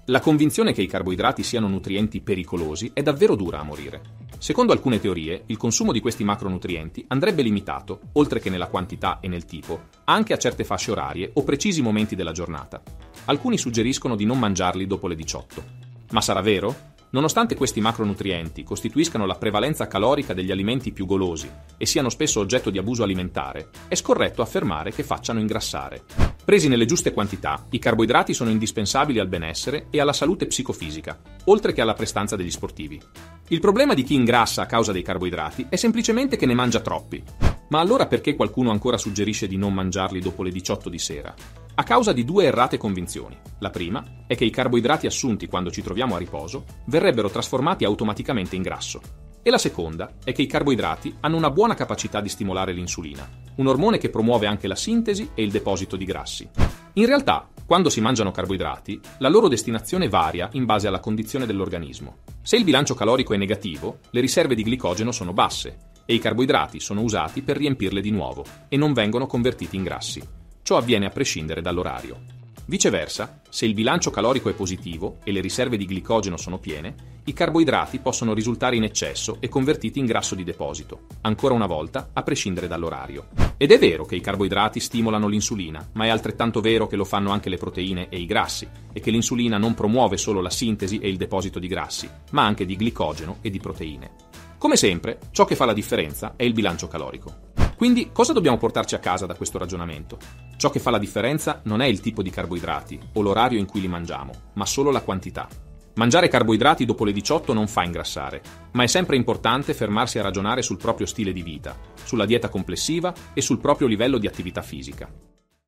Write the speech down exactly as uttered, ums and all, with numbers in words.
La convinzione che i carboidrati siano nutrienti pericolosi è davvero dura a morire. Secondo alcune teorie, il consumo di questi macronutrienti andrebbe limitato, oltre che nella quantità e nel tipo, anche a certe fasce orarie o precisi momenti della giornata. Alcuni suggeriscono di non mangiarli dopo le diciotto. Ma sarà vero? Nonostante questi macronutrienti costituiscano la prevalenza calorica degli alimenti più golosi e siano spesso oggetto di abuso alimentare, è scorretto affermare che facciano ingrassare. Presi nelle giuste quantità, i carboidrati sono indispensabili al benessere e alla salute psicofisica, oltre che alla prestanza degli sportivi. Il problema di chi ingrassa a causa dei carboidrati è semplicemente che ne mangia troppi. Ma allora perché qualcuno ancora suggerisce di non mangiarli dopo le diciotto di sera? A causa di due errate convinzioni. La prima è che i carboidrati assunti quando ci troviamo a riposo verrebbero trasformati automaticamente in grasso. E la seconda è che i carboidrati hanno una buona capacità di stimolare l'insulina, un ormone che promuove anche la sintesi e il deposito di grassi. In realtà, quando si mangiano carboidrati, la loro destinazione varia in base alla condizione dell'organismo. Se il bilancio calorico è negativo, le riserve di glicogeno sono basse e i carboidrati sono usati per riempirle di nuovo e non vengono convertiti in grassi. Ciò avviene a prescindere dall'orario. Viceversa, se il bilancio calorico è positivo e le riserve di glicogeno sono piene, i carboidrati possono risultare in eccesso e convertiti in grasso di deposito, ancora una volta a prescindere dall'orario. Ed è vero che i carboidrati stimolano l'insulina, ma è altrettanto vero che lo fanno anche le proteine e i grassi, e che l'insulina non promuove solo la sintesi e il deposito di grassi, ma anche di glicogeno e di proteine. Come sempre, ciò che fa la differenza è il bilancio calorico. Quindi, cosa dobbiamo portarci a casa da questo ragionamento? Ciò che fa la differenza non è il tipo di carboidrati o l'orario in cui li mangiamo, ma solo la quantità. Mangiare carboidrati dopo le diciotto non fa ingrassare, ma è sempre importante fermarsi a ragionare sul proprio stile di vita, sulla dieta complessiva e sul proprio livello di attività fisica.